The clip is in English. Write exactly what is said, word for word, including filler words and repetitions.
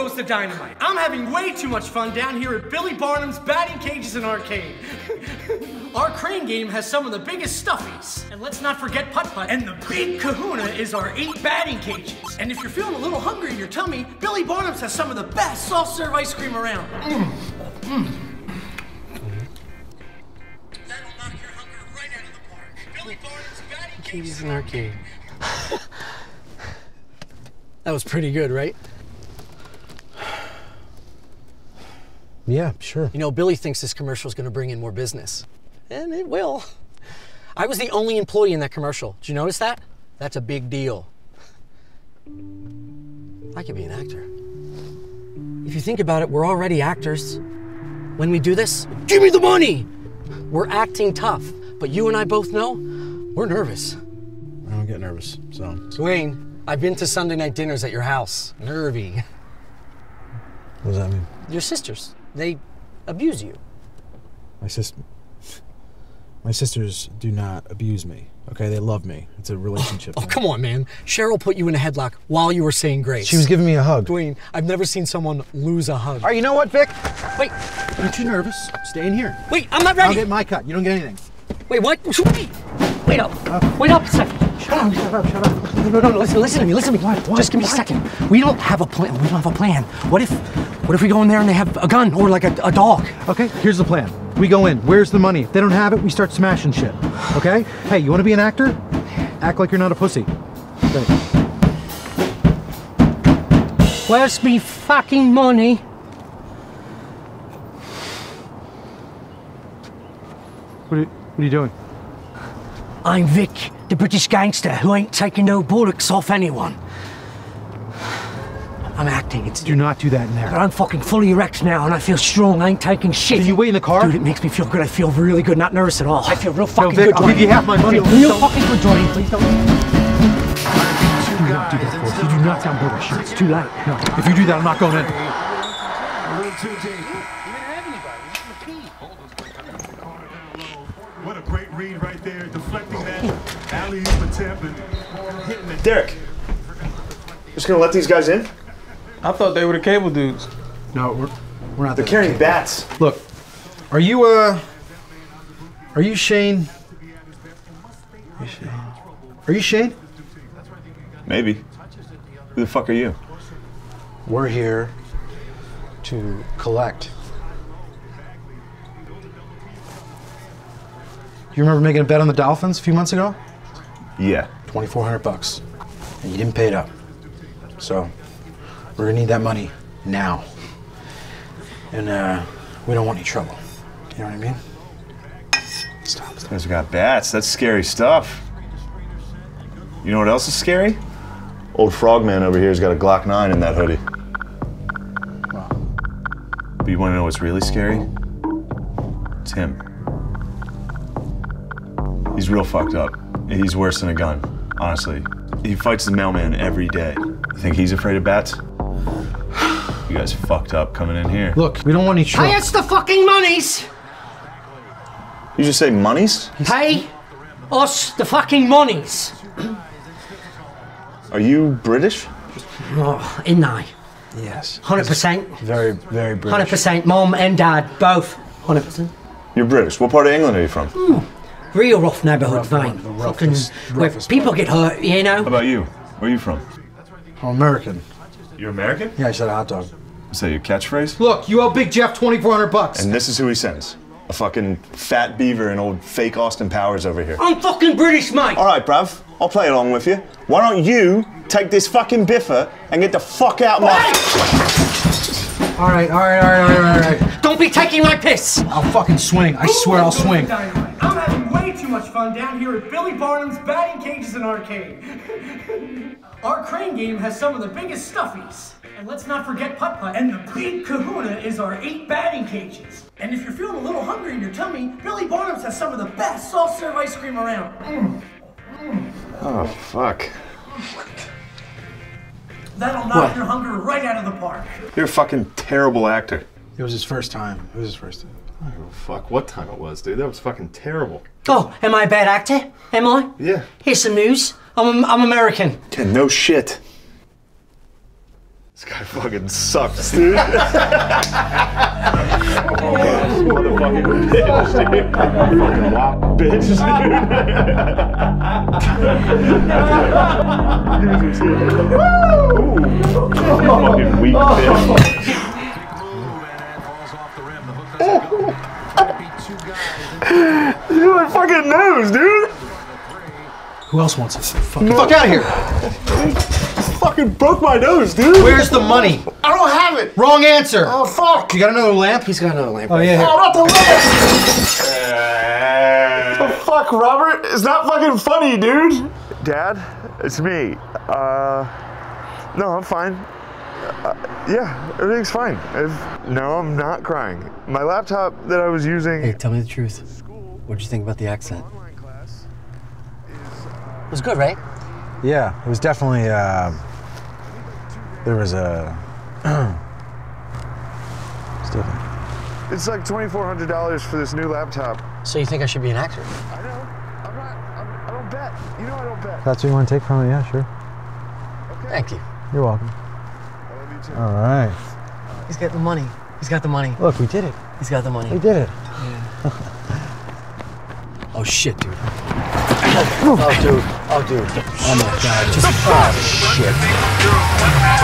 goes to dynamite. I'm having way too much fun down here at Billy Barnum's Batting Cages and Arcade. Our crane game has some of the biggest stuffies. And let's not forget putt-putt. And the big kahuna is our eight batting cages. And if you're feeling a little hungry in your tummy, Billy Barnum's has some of the best soft-serve ice cream around. Mm. Mm. That'll knock your hunger right out of the park. Billy Barnum's Batting Cages and Arcade. That was pretty good, right? Yeah, sure. You know, Billy thinks this commercial is going to bring in more business. And it will. I was the only employee in that commercial. Did you notice that? That's a big deal. I could be an actor. If you think about it, we're already actors. When we do this, give me the money! We're acting tough, but you and I both know we're nervous. I don't get nervous, so. Dwayne, I've been to Sunday night dinners at your house. Nervy. What does that mean? Your sisters, they abuse you. My sister, my sisters do not abuse me, okay? They love me. It's a relationship. Oh, oh, come on, man. Cheryl put you in a headlock while you were saying grace. She was giving me a hug. Dwayne, I've never seen someone lose a hug. All right, you know what, Vic? Wait. Aren't you nervous? Stay in here. Wait, I'm not ready. I'll get my cut. You don't get anything. Wait, what? Wait. Wait up. Uh, Wait up a second. Shut up, shut up, shut up. No, no, no, no, listen, listen to me, listen to me. What, what, Just give me what? a second. We don't have a plan. We don't have a plan. What if, what if we go in there and they have a gun or like a, a dog? Okay, here's the plan. We go in. Where's the money? If they don't have it, we start smashing shit. Okay? Hey, you want to be an actor? Act like you're not a pussy. Okay. Where's me fucking money? What are you, what are you doing? I'm Vic, the British gangster who ain't taking no bullocks off anyone. I'm acting. It's. Do not do that in there. But I'm fucking fully erect now and I feel strong. I ain't taking shit. Can you wait in the car? Dude, it makes me feel good. I feel really good, not nervous at all. I feel real fucking no, Vic, good. I'll give you half my money. I feel real fucking good, Jordan. Please don't. Do not do that, boys. You do not down bullet shit. It's too late. No, if you do that, I'm not going in. What a great read right there, deflecting that alley-oop attempt and hitting it. Derek, just gonna let these guys in? I thought they were the cable dudes. No, we're, we're not. They're carrying bats. Look, are you, uh, are you Shane? Are you Shane? Are you Shane? Maybe. Who the fuck are you? We're here to collect. You remember making a bet on the Dolphins a few months ago? Yeah. twenty-four hundred bucks. And you didn't pay it up. So, we're gonna need that money now. And, uh, we don't want any trouble. You know what I mean? Stop, stop. These guys got bats. That's scary stuff. You know what else is scary? Old frogman over here's got a Glock nine in that hoodie. Wow. But you wanna know what's really scary? It's him. He's real fucked up. He's worse than a gun, honestly. He fights the mailman every day. You think he's afraid of bats? You guys fucked up coming in here. Look, we don't want any trouble. Pay us the fucking monies! You just say monies? Pay us the fucking monies! Are you British? Oh, isn't I? Yes. one hundred percent. Very, very British. one hundred percent. Mom and Dad, both. one hundred percent. You're British. What part of England are you from? Mm. Real rough neighbourhood, Rough mate. one, the Fucking, roughest- where roughest people part. get hurt, you know? How about you? Where are you from? I'm American. You're American? Yeah, I said a hot dog. Is that your catchphrase? Look, you owe Big Jeff twenty-four hundred bucks. And this is who he sends. A fucking fat beaver and old fake Austin Powers over here. I'm fucking British, mate! All right, bruv. I'll play along with you. Why don't you take this fucking biffer and get the fuck out of my... All right, all right, all right, all right, all right. Don't be taking my piss! I'll fucking swing. I swear I'll swing. I'm having way too much fun down here at Billy Barnum's Batting Cages and Arcade. Our crane game has some of the biggest stuffies. And let's not forget putt-putt. And the big kahuna is our eight batting cages. And if you're feeling a little hungry in your tummy, Billy Barnum's has some of the best soft-serve ice cream around. Mm. Mm. Oh, fuck. That'll knock what? your hunger right out of the park. You're a fucking terrible actor. It was his first time. It was his first time. I don't give a fuck what time it was, dude. That was fucking terrible. Oh, am I a bad actor? Am I? Yeah. Here's some news. I'm, I'm American. Yeah, no shit. This guy fucking sucks, dude. Motherfucking bitch, dude. Fucking wop bitch, dude. Fucking weak bitch. Dude, my fucking nose, dude. Who else wants it? Fuck, no. Fuck out of here. Fucking broke my nose, dude. Where's the money? I don't have it. Wrong answer. Oh, fuck. You got another lamp? He's got another lamp. Oh, yeah. Oh, not the lamp. What the fuck, Robert? It's not fucking funny, dude. Dad, it's me. Uh, no, I'm fine. Uh, yeah, everything's fine. If, no, I'm not crying. My laptop that I was using... Hey, tell me the truth. What'd you think about the accent? It was good, right? Yeah, it was definitely, uh, there was a, it's different. It's like twenty-four hundred dollars for this new laptop. So you think I should be an actor? I know. I'm not, I'm, I don't bet. You know I don't bet. That's what you want to take from it? Yeah, sure. Okay. Thank you. You're welcome. I love you too. All right. He's got the money. He's got the money. Look, we did it. He's got the money. We did it. Yeah. Oh, shit, dude. Oh, dude. Oh, dude. Oh, my God. Just, oh, shit.